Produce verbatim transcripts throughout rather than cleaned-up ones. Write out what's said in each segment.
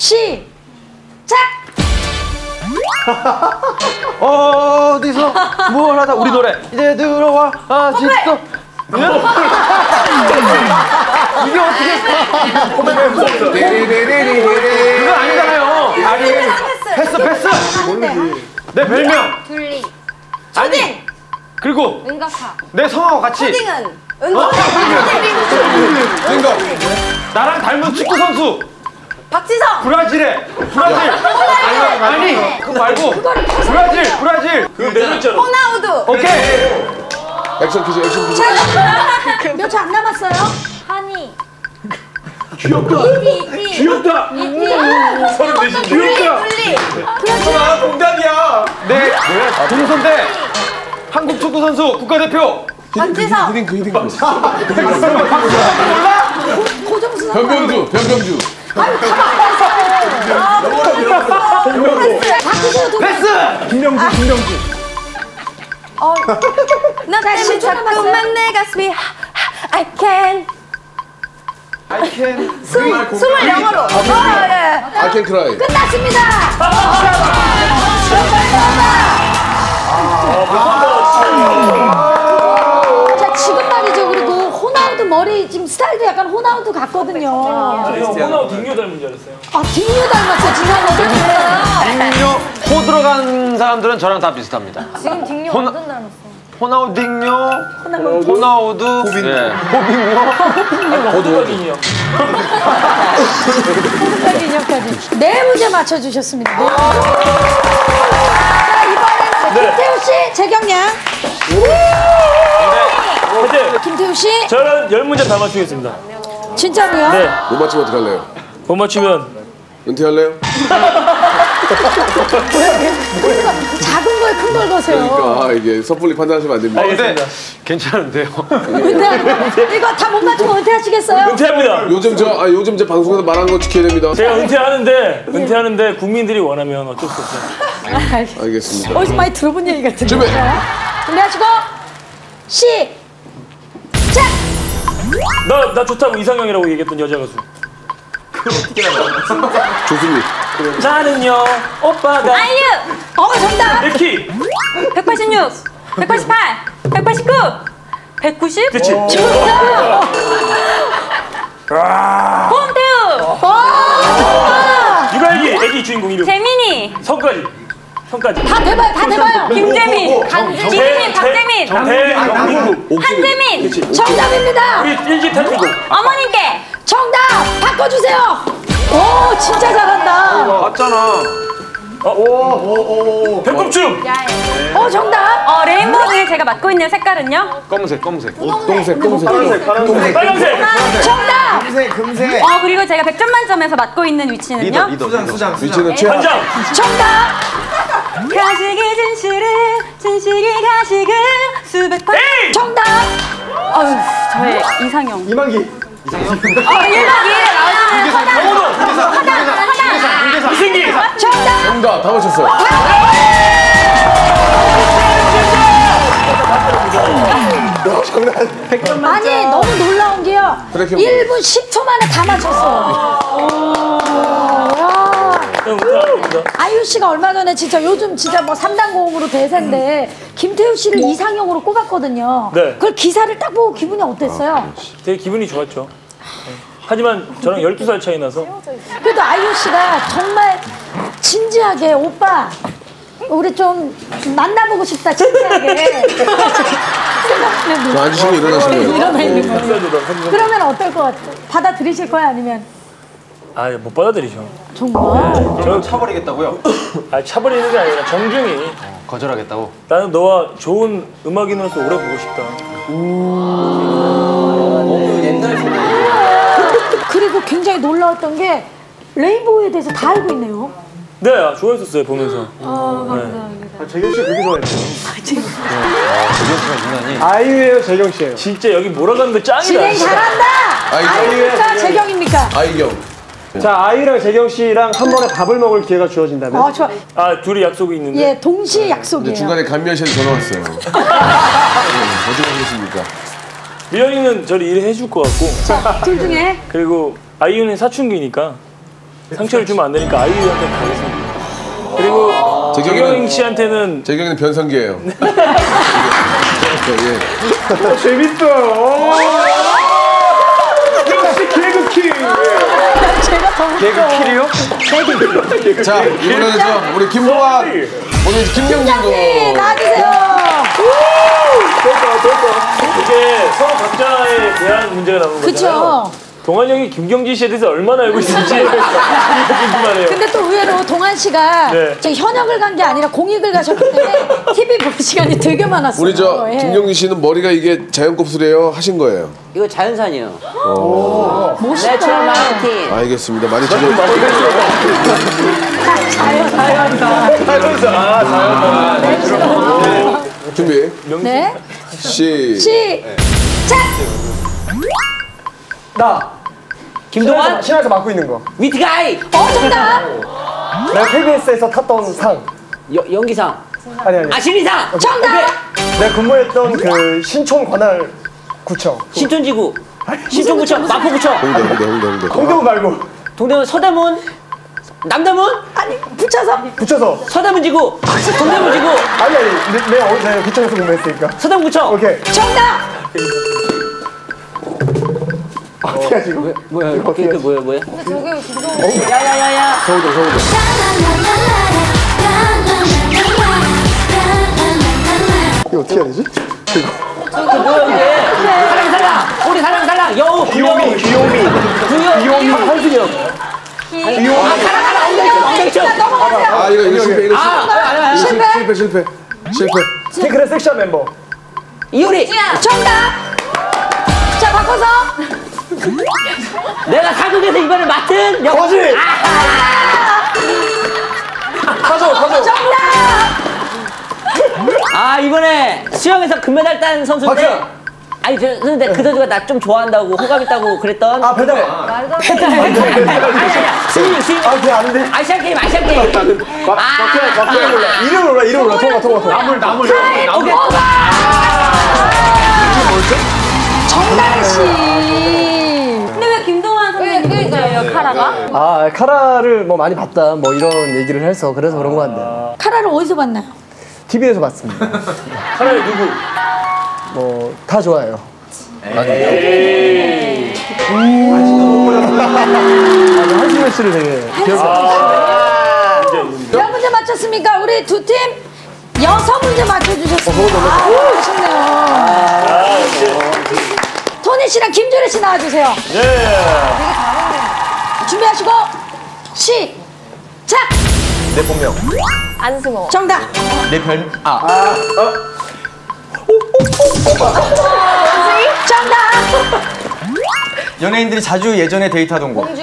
시작! 어디서 뭘 하다 우리 노래 이제 들어와 아직도 이게 어떻게 그거 아니잖아요. 아니 패스 패스 내 별명 둘리 아니 그리고 은가파 내 성하고 같이 초딩은 어? 생각. 나랑 닮은 축구 선수 박지성 브라질에 브라질 아니 아니 그거 말고 브라질 브라질 그거 내렸잖아. 호나우두 오케이 액션 퀴즈, 액션 퀴즈. 몇 초 안 남았어요? 하니 귀엽다 이티 이티 귀엽다 서른 네시 귀엽다 둘리 아, 동갑이야. 내 동선대 한국 축구 선수 국가대표 박지성 히딩크, 히딩크. 몰라? 고정수 변병주, 변병주. 박지성 패스 김명주 김명주 나 때문에 자꾸만 내 가슴이 I can I can 숨, 숨을 영어로 어, 예. I can cry. 끝났습니다 자 지금 말이죠 그리고 호나우두 머리 지금 스타일도 약간 호나우두 같거든요 호나우 딩교 닮은 줄 알았어요. 아 딩류 닮았어요 진짜로 딩요 호 들어간 사람들은 저랑 다 비슷합니다. 지금 딩요 호나- 완전 닮았어. 호나우딩요 호나우두 호빈 예. 호빈요 호두거든요. 호두까지 인형까지 네 문제 맞춰주셨습니다 네. 자 이번에는 김태우 씨 재경량 어때? 김태우 씨 저는 열 문제 다 맞추겠습니다. 진짜로요? 네. 못 맞추면 어떡할래요? 못 맞추면 은퇴할래요? 작은 거에 큰 걸 거세요 그러니까 이게 섣불리 판단하시면 안 됩니다. 근데 괜찮은데요. 은퇴 이거 다 못 맞추면 은퇴하시겠어요? 은퇴합니다. 요즘 저, 아, 요즘 제 방송에서 말하는 거 지켜야 됩니다. 제가 은퇴하는데 은퇴하는데 국민들이 원하면 어쩔 수 없어요. 알겠습니다. 어디서 많이 들어본 얘기 같은데 준비. 준비하시고 시작! 나, 나 좋다고 이상형이라고 얘기했던 여자 가수. 조승리. 나는요 오빠가 아이유 어 정답! 내 키. 백팔십육, 백팔십팔, 백팔십구, 백구십. 그치. 홍태우, 누가 애기 애기 주인공 이름. 재민이, 성까지. 성까지. 다 대봐요 다 대봐요 김재민, 이재민, 박재민, 대영민국. 한재민. 그치. 정답입니다 우리 일기 탈퇴고. 어머님께 정답! 바꿔주세요 오 진짜 잘한다 맞잖아. 배꼽춤. 어 정답! 어, 레인보우 중에 제가 맡고 있는 색깔은요? 검은색 검은색. 동색, 동색. 빨간색. 정답! 어, 그리고 제가 백 점 만점에서 맡고 있는 위치는요? 리더 리더. 위치는 최하. 한장. 정답! 가식이 진실을, 진실이 가식을 수백 번. 에이. 정답! 어휴, 저의 이상형. 이만기. 어, 일박 이일 나오시는 화장. 화장, 화장. 이승기. 정답! 정답, 다 맞췄어요. 아니 너무 놀라운 게요 그렇게 일 분 십 초 만에 다 맞췄어요 형 은퇴합니다. 아이유 씨가 얼마 전에 진짜 요즘 진짜 뭐 삼 단 고음으로 대세인데 김태우 씨를 이상형으로 꼽았거든요. 네. 그걸 기사를 딱 보고 기분이 어땠어요? 되게 기분이 좋았죠. 네. 하지만 저랑 열두 살 차이 나서 그래도 아이유 씨가 정말 진지하게 오빠 우리 좀 만나보고 싶다 진지하게 생각하는 저 앉으시고 일어나시면 일어나 있는 거예요. 쌀주다 사진. 그러면 어떨 것 같아요? 받아들이실 거야 아니면 아못 받아들이죠. 정말? 저 차버리겠다고요? 아 차버리는 게 아니라 정중히 거절하겠다고. 나는 너와 좋은 음악인으로서 오래 보고 싶다. 그리고 굉장히 놀라웠던 게 레인보우에 대해서 다 알고 있네요. 네, 아, 좋아했었어요 보면서. 아 감사합니다. 재경 씨 되게 좋아했어요. 재경 씨가 유난히. 아이유예요, 재경 씨예요. 진짜 여기 몰아가는 거 짱이다. 진행 진짜. 잘한다. 아이유예요, 아이유입니까 재경입니까? 아이경. 자, 아이유랑 재경 씨랑 한 번에 밥을 먹을 기회가 주어진다면? 어 좋아. 아 둘이 약속이 있는데. 예 동시에 근데 약속이에요. 중간에 감미연씨한테 전화 왔어요. 어디 가셨습니까? 미연이는 저를 일해줄 것 같고. 둘 중에 그리고 아이유는 사춘기니까 상처를 주면 안 되니까 아이유한테 가겠습니다. 그리고 재경 씨한테는 재경이는 변성기예요. 예. 재밌어. 역시 개그키. 개그킬이요? 자, 이번에는 저 우리 김보아, 오늘 김경진도. 네, 나와주세요. 됐다, 됐다. 이게 서로 각자에 대한 문제가 나오는 거잖아요. 그쵸. 동환 형이 김경진 씨에 대해서 얼마나 알고 있는지 궁금하네요. 근데 또 의외로 동환 씨가 네. 저 현역을 간 게 아니라 공익을 가셨기 때문에 티비 볼 시간이 되게 많았어요. 우리 저 예. 김경진 씨는 머리가 이게 자연 곱슬이에요? 하신 거예요? 이거 자연산이에요. 멋있다. 내추럴 마운틴. 알겠습니다. 많이 지금 자연, 자연다. 준비. 네. 시. 시작! 나. 김동완? 신화에서 맡고 있는 거. 위트가이. 어, 정답! 내가 케이비에스에서 탔던 상. 여, 연기상. 아니 아니. 아 신리상. 정답! 내가 근무했던 그 신촌 관할 구청. 신촌지구. 신촌구청. 마포구청. 홍대, 홍대, 홍대, 홍대. 동대문 말고 동대문 서대문. 남대문. 아니, 붙여서. 붙여서. 서대문지구. 동대문지구. 아니 아니. 내, 내가 어디 내가 구청에서 근무했으니까. 서대문구청. 오케이. 정답! 어떻게 하지 이거? 뭐야 이거 그 뭐야 뭐야? 야야야야. 서울대, 서울대. 이거 어떻게 해야 되지? 그 뭐야 이게? 사랑 사랑. 우리 사랑 사랑. 여우. 귀요미 귀요미. 구요. 귀요미 한순이 형. 귀요미. 아 사랑 사랑 엉덩이춤 엉덩이춤. 넘어가세요. 아, 이거, 이거 실패, 이거 실패. 아 아니 아니. 실패. 실패, 실패. 실패. 테크의 섹시한 멤버. 이효리. 정답! 자, 바꿔서. 내가 사극에서 이번에 맡은 역. 거지. 가져 가져. 정답! 아 이번에 수영에서 금메달 딴 선수인데. 박지현. 아니 저 근데 그 선수가 나 좀 좋아한다고 호감 있다고 그랬던. 아 배달해. 스윙 스윙. 아 그게 아닌데. 아시안 게임 아시안 게임. 아, 박지현 박지현 몰라. 이름 몰라 이름 몰라. 통과 통과 통과. 나물 나물 오케이. 정다은 씨. 근데 왜 김동완 선배님 문제예요, 카라가? 아 카라를 뭐 많이 봤다 뭐 이런 얘기를 해서 그래서 그런 거 같네. 카라를 어디서 봤나요? 티비에서 봤습니다. 카라의 누구? 뭐 다 좋아해요. 에이. 한승현 씨를 되게 기억이 몇 문제 맞췄습니까? 우리 두 팀 여섯 문제 맞춰주셨습니다. 아, 아쉽네요. 아, 역시. 토니 씨랑 김주리 씨 나와주세요. 네. 준비하시고 시작. 내 본명. 안승호. 정답. 내 별. 아. 정답. 연예인들이 자주 예전에 데이트하던 곳.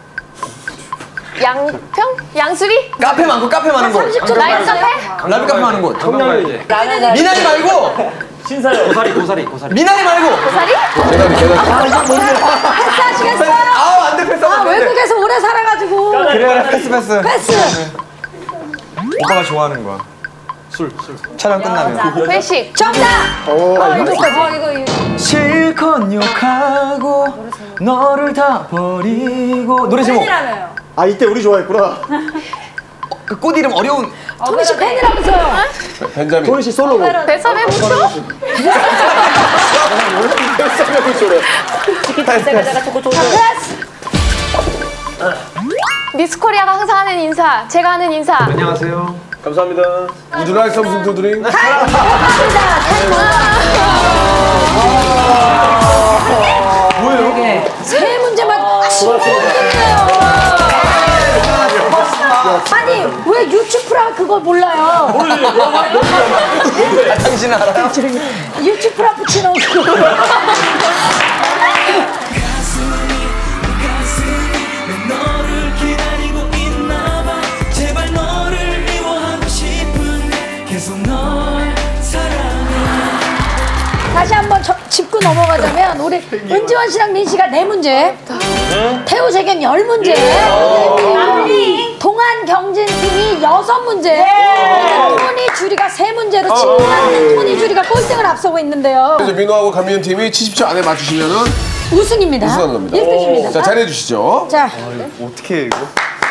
양평? 양수리? 카페 많고 카페 많은 곳. 삼십 초 라이브 카페? 라이브 카페 많은 곳. 청량이지. 미나리 말고. 신사요. 고사리 고사리 고사리. 미나리 말고. 고사리? 계단이, 계단이. 패스하시겠어요? 아우 안돼 패스. 아, 외국에서 오래 살아가지고 그래 패스 패스. 패스. 오빠가 좋아하는 거야. 술 술. 촬영 끝나면. 회식. 정답. 아, 이거까지. 어, 이거, 이거. 실컷 욕하고 너를 다 버리고 노래 제목. 팬이라며요. 아 이때 우리 좋아했구나. 그 꽃 이름 어려운. 토니 씨 팬이라면서요? 벤자민. 도리 씨 솔로곡. 배섭의 부초? 치킨 패스가 초코 초코. 패스. 미스코리아가 항상 하는 인사. 제가 하는 인사. 안녕하세요. 감사합니다. Would you like something to drink? 뭐예요? 세 문제만 아쉽네요. 아니 왜 유튜프라 그걸 몰라요? 당신 알아요? 유튜프라 붙이는 그거. 다시 한번 저, 짚고 넘어가자면 우리 은지원 씨랑 민 씨가 네 문제, 태우 재경 열 문제, 동안 경진 팀이 여섯 문제, 토니 주리가 세 문제로 친구하는 토니 주리가 꼴등을 앞서고 있는데요. 이제 민호하고 강민현 팀이 칠십 초 안에 맞추시면은 우승입니다. 우승하는 겁니다. 일 등입니다. 자, 자리해 주시죠. 자, 어떻게 해 이거?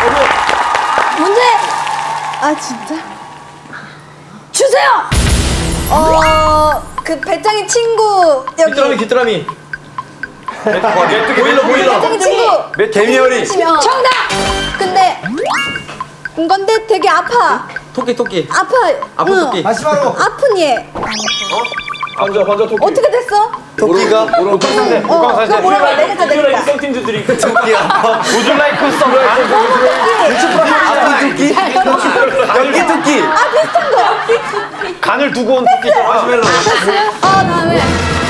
문제. 아 진짜? 주세요. 어, 그 배짱이 친구 여기. 귀뚜라미 귀뚜라미. 보일러 보일러. 배짱이 친구. 개미열이. 정답. 근데 건데 되게 아파. 토끼 토끼. 아파. 아픈 응. 토끼. 마시마로. 아픈 얘. 번져 번져 토끼. 어떻게 됐어? 토끼가 어, 그거 뭐라고 내겠다 내겠다. 팀들이 토끼야. Would you like to stop? 아픈 토끼. 연기 토끼. 아 비슷한 거. 간을 두고 온 토끼. 마시멜로. 됐어요? 아 다음에.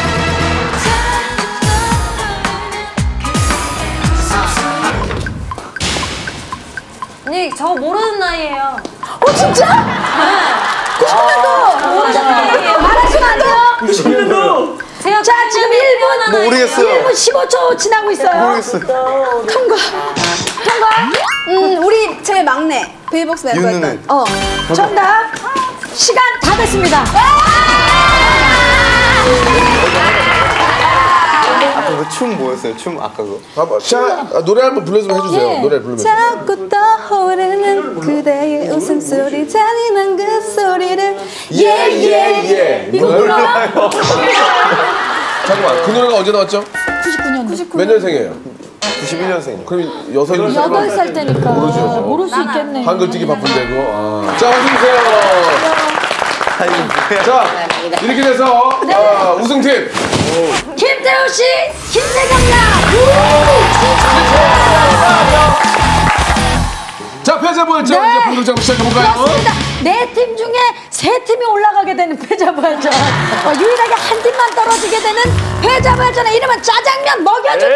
언니 저 모르는 나이에요. 어 진짜? 구십 년도. 모르는 나이에요. 말하시면 안 돼요. 구십 년도 제가 자 지금 일 분 모르겠어요. 일 분 십오 초 지나고 있어요. 모르겠어요. 통과. 통과. 음 우리 제일 막내 베이복스 멤버였던. 윤은혜. 어. 정답. 시간 다 됐습니다. 춤 뭐였어요? 춤 아까 그거. 봐봐. 자, 아, 노래 한번 불러주면 해주세요. 예. 노래 부르면서. 자꾸 떠오르는 그대의 웃음소리 잔인한 그 소리를 예예예. 이거 몰라요? 잠깐만. 그 노래가 언제 나왔죠? 구십구 년. 몇 년생이에요? 구십일 년생이요. 그럼 여섯 살. 여덟 살 때니까 모르죠. 모를 수 있겠네. 한글 뛰기 바쁜데 그거. 아. 자, 어서오세요. 자, 이렇게 돼서 어, 우승팀 김태우 씨, 김태경 양. 자, 패자부활전 네. 이제 본격적으로 시작해볼까요? 그렇습니다. 네 팀 중에 세 팀이 올라가게 되는 패자부활전. 어, 유일하게 한 팀만 떨어지게 되는 패자부활전의 이름은 짜장면 먹여주기.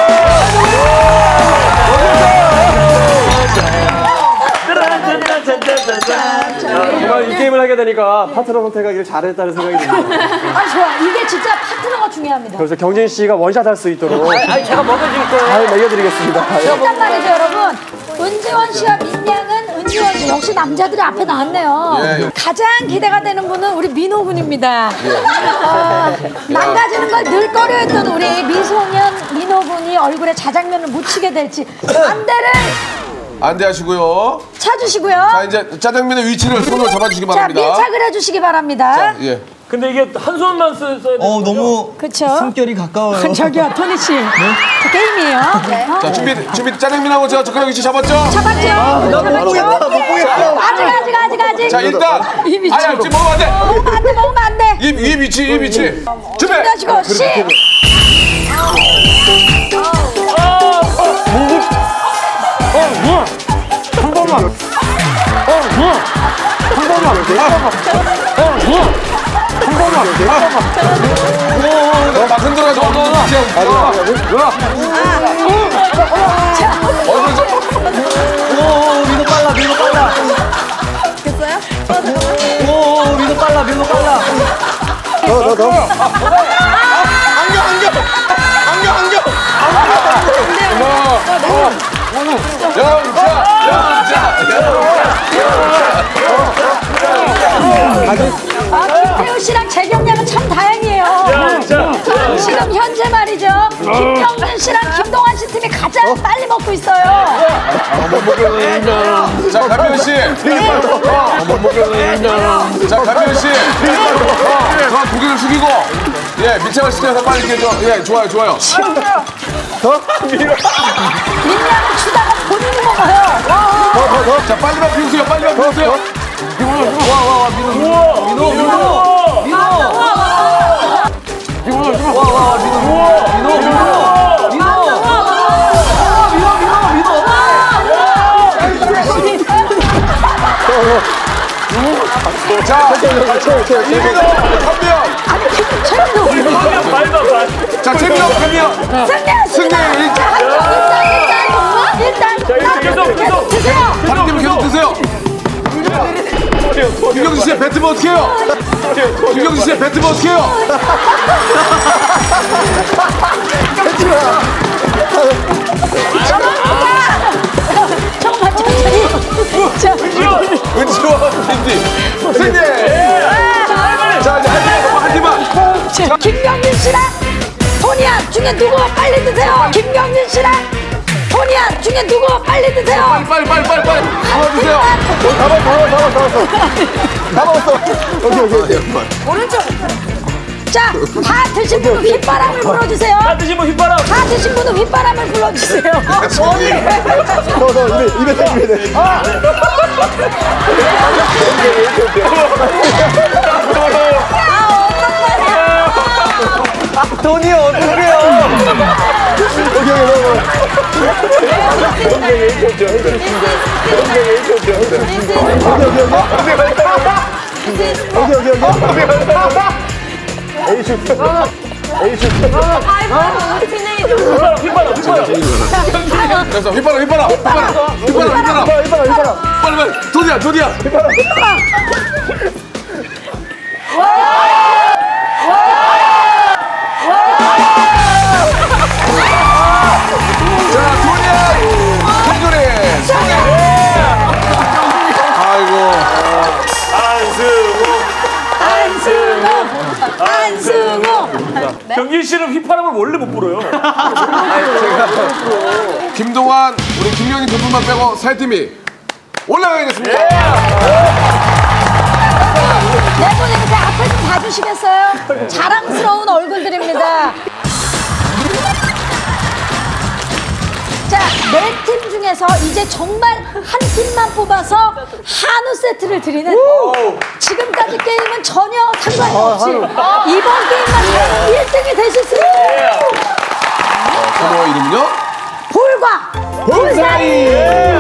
정말 이 게임을 하게 되니까 파트너 선택하기를 잘했다는 생각이 듭니다. 아 좋아. 이게 진짜 파트너가 중요합니다. 그래서 경진 씨가 원샷 할 수 있도록 아니 제가 먹여줄 거예요. 잘 먹여드리겠습니다. 일단 말이죠 여러분. 은지원 씨와 민양은 은지원 씨 역시 남자들이 앞에 나왔네요. 예, 예. 가장 기대가 되는 분은 우리 민호 군입니다. 어, 망가지는 걸 늘 꺼려했던 우리 미소년 민호 군이 얼굴에 자장면을 묻히게 될지 안대를 안대하시고요. 차주시고요. 자, 이제 짜장면의 위치를 손으로 잡아주시기 자 바랍니다. 밀착을 해주시기 바랍니다. 자, 예. 근데 이게 한 손만 써야 돼. 어 너무 그렇죠. 숨결이 가까워요. 저기요 토니 씨. 저 게임이에요. 네. 자, 준비, 준비, 짜장면하고 제가 젓가락 위치 잡았죠? 잡았죠? 잡았죠? 아직 아직 아직 아직. 자, 일단. 이 위치. 아야, 지금 먹으면 안 돼. 먹으면 안 돼, 먹으면 안 돼. 이, 이 위치, 이 위치. 준비! 준비하시고 시. 너 막 흔들어가지고 엉덩이 누나 누나 얼굴 좀 오 민호 빨라 민호 빨라. 됐어요? 오 민호 빨라 민호 빨라. 더, 더, 더. 안경 안경 안경 안경 영자 아, 김태우 씨랑 재경 양은 참 다행이에요. 지금 현재 말이죠. 김경준 씨랑 김동완 씨 팀이 가장 빨리 먹고 있어요. 자 가비현 씨 자 가비현 씨 저 고개를 숙이고 예 밀착을 시켜서 빨리 이렇게 좀예 좋아요 좋아요 민양을 추다가 본인이 먹어요. 자 빨리만 피우세요 빨리만 피우세요 와와와 민호 민호 민호 민호 와와 민호 민호 민호 자, 이민호, 한명. 자, 재민호, 한명. 승리! 승리! 일단, 일단, 일단, 일단, 계속, 계속. 드세요. 다른 팀 계속 드세요. 김경진 씨의 뱉으면 어떡해요? 김경진 씨의 뱉으면 어떡해요? 정말 천천히. 은지와 빈디. 승리! 자, 이제 한 팀만, 한 팀만. 자, 김경진 씨랑 토니아 중에 누구 빨리 드세요. 김경진 씨랑 토니아 중에 중에 누구 빨리 드세요. 빨리 빨리 빨리 빨리 빨리 잡아주세요. 다 먹었어, 다 먹었어, 다 먹었어. 다 먹었어. 오케이, 오케이, 오케이. 오른쪽. 자, 다 드신 분은 휘바람을 불어주세요. 다 드신 분 휘바람. 다 드신 분은 휘바람을 불러주세요. 더, 더, 입에, 입에 대, 입에 대. 돈이 어떡해요? 오케이, 오케이, 오케이, 오케이, 오케이. 에이, 슛. 에이, 슛. 휘바람 휘바람 휘바람. 됐어 휘바람 휘바람 휘바람 휘바람 휘바람 이봐라, 이봐라. 빨리 빨리 도디야 도디야. 자 도디야 한소리 소리. 아이고 안승우 안승호, 안승호. 경진 씨는 휘바람을 원래 못 불어요. 김동완 우리 김영희 두 분만 빼고 세 팀이 올라가겠습니다. 네 분 이렇게 앞에 좀 봐주시겠어요? 자랑스러운 얼굴들입니다. 자, 네 팀 중에서 이제 정말 한 팀만 뽑아서 한우 세트를 드리는 지금까지 게임은 전혀 상관이 없이 이번 게임만 일 등이 되실 수 있어요. 코너 이름은요? 볼과 볼사이. 네,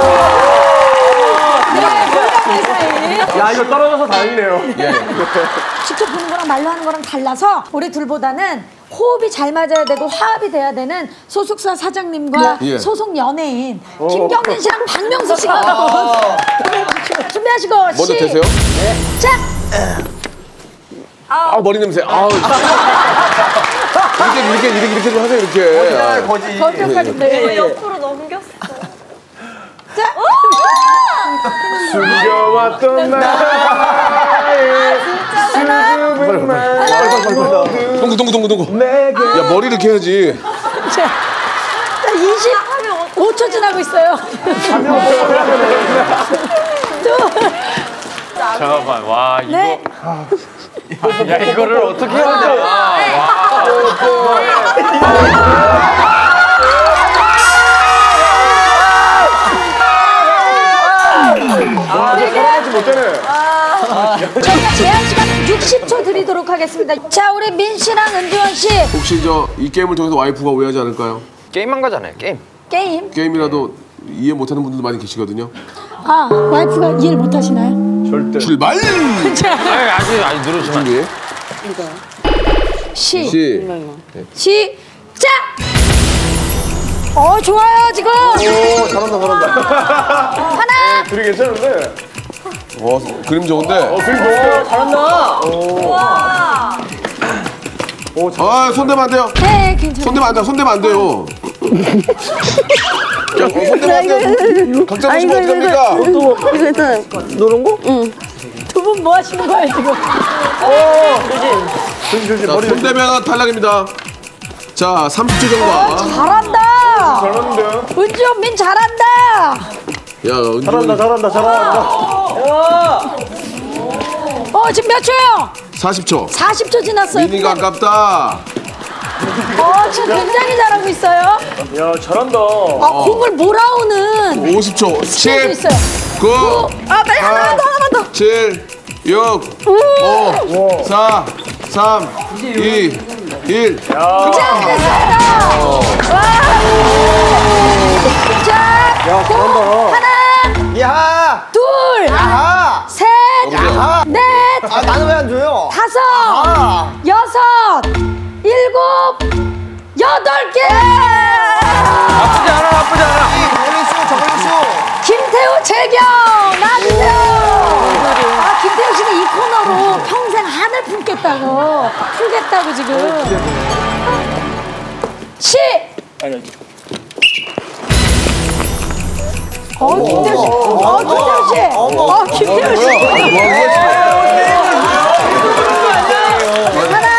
볼과 볼사이. 야, 이거 떨어져서 다행이네요. 직접 보는 거랑 말로 하는 거랑 달라서 우리 둘보다는 호흡이 잘 맞아야 되고 화합이 돼야 되는 소속사 사장님과 예. 소속 연예인 김경진 씨랑 박명수 씨가 준비하시고 먼저 시- 되세요? 자, 아 머리 냄새. 아 이렇게 이렇게 이렇게 이렇게 좀 하세요 이렇게. 거지. 거기까지 네. 옆으로 넘겼어. 자, 숨겨왔던 나의 수줍은 말. 동구 동구 동구 동구. 야 머리 이렇게 해야지. 자, 자, 이십오 초 지나고 있어요. 잠깐만 와 이거. 네. 야, 이거를 어떻게 해야 돼? 저희가 제한 시간은 육십 초 드리도록 하겠습니다. 자, 우리 민 씨랑 은지원 씨 혹시 저 이 게임을 통해서 와이프가 오해하지 않을까요? 게임한 거잖아요, 게임. 게임. 게임이라도 이해 못하는 분들도 많이 계시거든요. 아, 와이프가 이해를 못 하시나요? 출발! 아니 아직 아니 누르시면. 준비. 시. 시. 시작! 어, 좋아요, 지금. 오, 잘한다, 잘한다. 하나, 둘이 괜찮은데? 어 그림 좋은데. 아 손대면 안 돼요. 네, 괜찮아요. 손대면 안 돼요. 손대면 안 돼요. 야, 어, 손대면 안 돼요. 각자 보시면 어떡합니까? 이거 있잖아요. 노란 거? 응. 두 분 뭐 하시는 거예요, 지금? 자, 손대면 탈락입니다. 자, 삼십 초 정도. 잘한다. 잘하는데요? 은지원 민 잘한다. 야, 잘한다, 잘한다, 잘한다. 어, 지금 몇 초예요? 사십 초. 사십 초 지났어요. 미니가 아깝다. 어, 지금 굉장히 잘하고 있어요. 야, 잘한다. 아, 공을 몰아오는 오십 초. 시간도 십, 있어요. 구, 아, 빨리 하나만 더, 하나만 더. 칠, 육, 오, 사, 삼, 이, 일. 자, 됐습니다. 와. 자, 고, 하나, 야! 둘, 아! 셋, 넷, 아, 나는 왜 안 줘요? 다섯, 아! 여섯, 일곱, 여덟 개. 나쁘지 않아, 나쁘지 않아. 저걸리수, 저걸리수. 김태우 재경 나주세요. 아, 김태우 씨는 이 코너로 평생 한을 품겠다고 풀겠다고 지금. 시. 어, 김태우 씨. 어, 김태우 씨. 어, 김태우 씨. 하나.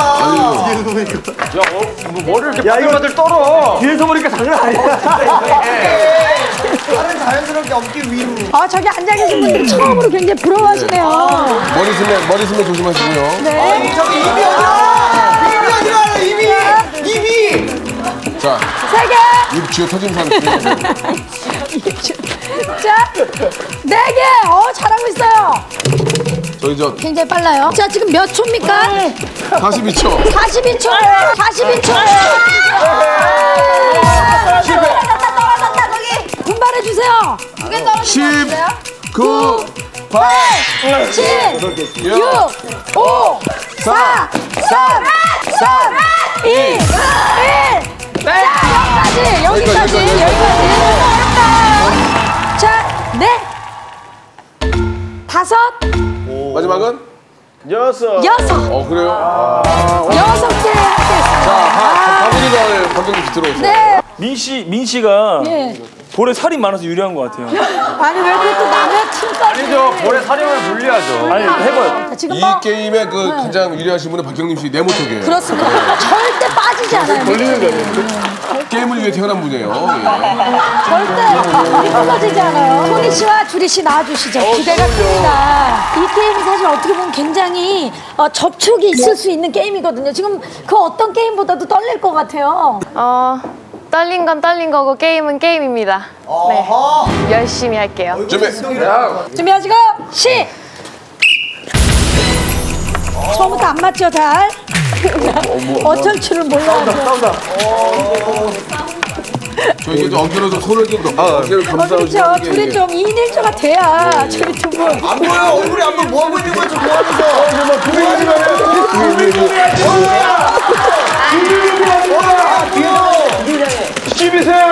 머리를 이렇게 바들바들 떨어. 뒤에서 보니까 장난 아니야. 다른 자연스럽게 어깨 위로. 아, 저기 앉아 계신 분들 처음으로 굉장히 부러워하시네요. 머리 스면 머리 스면 조심하시고요. 네. 저기 입이 어디야? 입이 어디야? 입이! 입이! 자, 세 개. 입 쥐어 터진 사람 있어요. 자, 네 개. 어, 잘하고 있어요. 저희 저 굉장히 빨라요. 자, 지금 몇 초입니까? 사십이 초. 사십이 초. 사십이 초. 실패. 떨어졌다, 떨어졌다, 거기. 분발해 주세요. 두 개 떨어지면 십, 구, 팔, 칠, 육, 육, 오, 사, 삼, 삼, 이, 일. 자, 여기까지, 여기까지, 여기까지. 자, 네. 다섯, 마지막은 여섯. 여섯. 어 그래요. 아. 여섯 개 하겠습니다. 자, 박은희가 감독님 들어오세요. 네. 민 씨, 민 씨가 예. 볼에 살이 많아서 유리한 것 같아요. 아니 왜 그렇게 남의 팀까지? 아니죠. 볼에 사령을 불리하죠. 아니, 해봐요. 자, 지금 이 뭐 게임에 그 가장 유리하신 분은 박경림 씨 네모턱이에요. 그렇습니다. 절대 빠지지 않아요. 걸리는 거 아니에요? 게임을 위해 태어난 분이에요. 예. 절대 미끄러지지 않아요. 토니 씨와 주리 씨 나와주시죠. 기대가 큽니다. 이 게임이 사실 어떻게 보면 굉장히 어, 접촉이 있을 수 있는 게임이거든요. 지금 그 어떤 게임보다도 떨릴 것 같아요. 어, 떨린 건 떨린 거고 게임은 게임입니다. 네, 열심히 할게요. 준비. 준비하시고 시. 처음부터 안 맞죠, 잘? 어쩔 줄을 몰라요. 저 이게 좀 엉켜서 좀 손을 좀 더, 어깨를 어, 감싸고 그렇죠. 둘이 좀 이 인 일 조가 돼야 저희 두 분. 안 보여. 얼굴이 안 보여. 뭐 하고 있는 거야? 지금 뭐 하면서? 십이세요.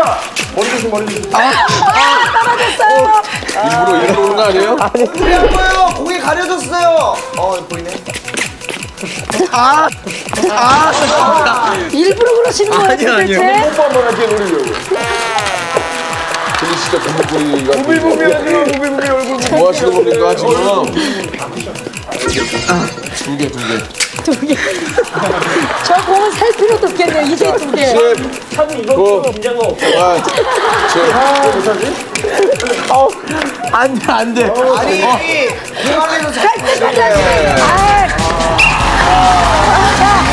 떨어졌어요. 일부러 일부러 오는 거 아니에요? 얼굴이 안 보여. 고개 가려졌어요. 어, 보이네. 일부러 그러시는 거예요, 도대체? 한번 할게요, 노리려고. 근데 진짜 공부꾼이가 부비부비하죠, 부비부비 얼굴. 뭐 하시는 겁니까 지금? 두 개, 두 개. 두 개. 저 공은 살 필요도 없겠네요. 이제 두 개. 십, 참 이거 구, 긴장감 없어. 팔, 칠. 안 돼, 안 돼. 아니, 공안에서 잘 갈 때까지 하시면. 아. 자.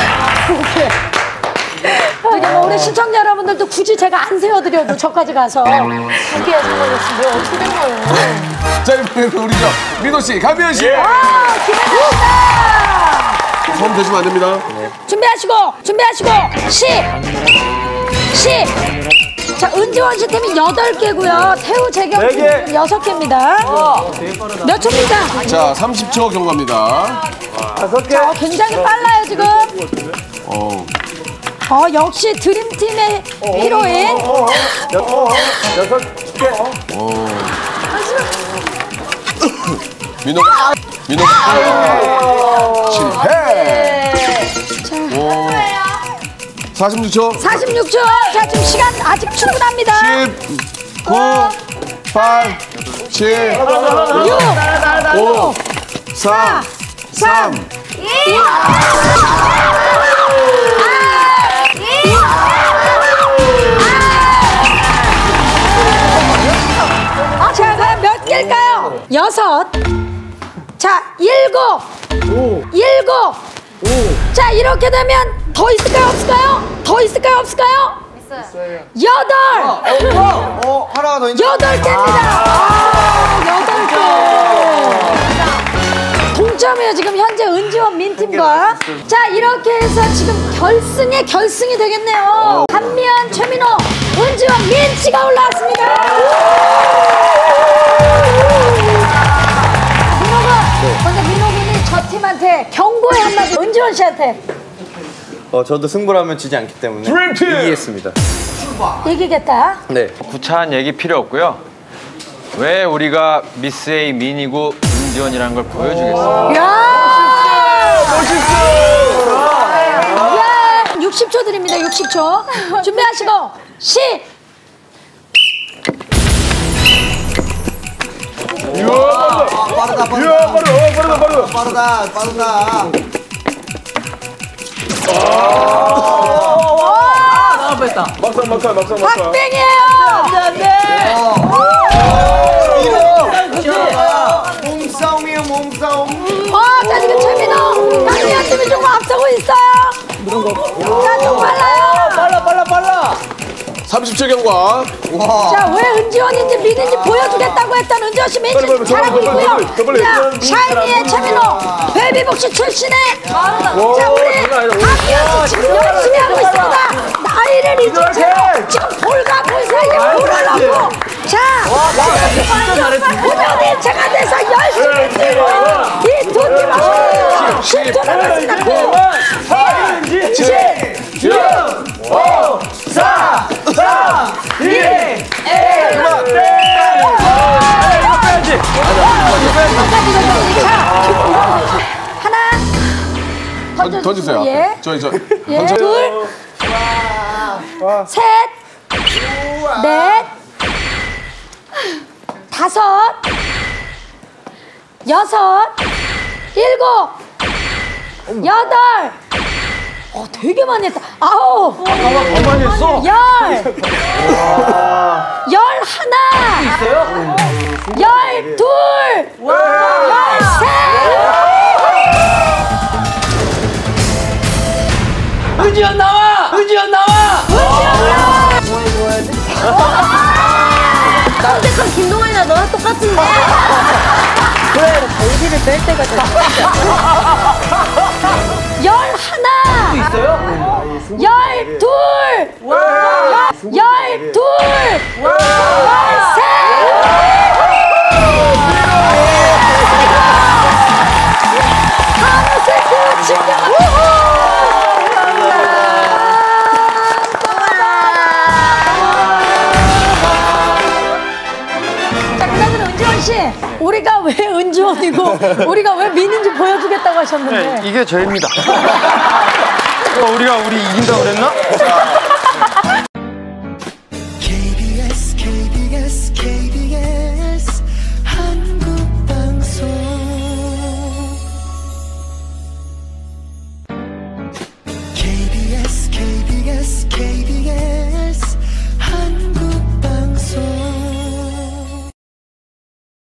저기 뭐 우리 시청자 여러분들도 굳이 제가 안 세워드려도 저까지 가서 거기에 세워줬으면 어떻게 된 거예요? 자, 이번에는 우리 저 민호 씨, 가미연 씨. 아, 기대됩니다. 손 대시면 안 됩니다. 준비하시고, 준비하시고, 시, 시. 자, 은지원 씨 팀이 여덟 개고요. 태우 재경 씨 팀 여섯 개입니다. 몇 초입니까? 자, 삼십 초 경과입니다. 자, 어, 굉장히 빨라요 지금. 어. 어, 역시 드림팀의 히로인. 여섯 개. 민호, 민호. 실패. 오. 사십육 초. 사십육 초. 자, 지금 시간 아직 충분합니다. 십, 구, 팔, 칠, 육, 오, 사, 삼. 이. 자, 과연 몇 개일까요? 여섯. 자, 일곱. 일곱. 자, 이렇게 되면 더 있을까요? 없을까요? 더 있을까요? 없을까요? 있어요. 여덟. 어, 하나가 더 있네. 여덟 개입니다. 아, 여덟 개. 동점이에요. 지금 현재 은지원 민팀과. 자, 이렇게 해서 지금 결승의 결승이 되겠네요. 한미연, 최민호, 은지원, 민씨가 올라왔습니다. 민호군, 먼저 민호군이 저 팀한테 경고의 한마디 은지원 씨한테. 어, 저도 승부를 하면 지지 않기 때문에 이기겠습니다. 이기겠다. 네. 구차한 얘기 필요 없고요. 왜 우리가 미스 A 민이고 은지원이라는 걸 보여주겠습니다. 야! 멋있어! 야! 육십 초 드립니다. 육십 초. 준비하시고 시. 빠르다, 빠르다. 이야, 빠르다, 빠르다, 빠르다. 빠르다, 빠르다. 나갈 뻔했다. 막상 막상 막상 막상. 박빙이에요. 안돼 몸싸움이에요, 몸싸움. 어, 자 지금 최민호 강미연 팀이 조금 앞서고 있어요. 자, 좀 빨라요. 빨라 빨라 빨라 삼십 초 경과. 자, 왜 은지원인지 민인지 보여주겠다고 했던 은지원 씨 민지 빨리, 빨리, 잘하고 빨리, 빨리, 있고요. 빨리, 빨리. 자, 샤이니의 최민호 베이비복시 출신의 자, 우리 강미연 씨 지금 열심히 하고 있습니다. 나이를 잊은 채로 지금 볼과 볼 사이에 볼을 넣고 자, 고전이 제가 돼서 열심히 뛰고 이 두 팀하고 슈트를 했습니다. 칠, 육, 오, 사, 삼, 이, 일. 하나 던, 던지세요. 앞에. 예. 저희 저. 예. 던져. 둘, 셋, 넷, 다섯, 여섯, 일곱, 여덟. 어, 되게 많이 했다. 아홉. 더 많이 했어 열. 열 하나. 있어요? 열 둘. 열 셋. 은지연 나와! 은지연 나와! 어쨌건 김동환이나 너랑 똑같은데. 열 하나. 있어요? 열 둘. 열, 열 둘. 열 셋. 한우 세트 진짜. 자, 그다음에 은지원 씨, 우리가 왜 은지원이고 우리가 왜 민인지 보여주겠다고 하셨는데. 이게 저입니다. 어, 우리가 우리 이긴다고 그랬나? 케이비에스 케이비에스 케이비에스 한국방송 케이비에스 케이비에스 케이비에스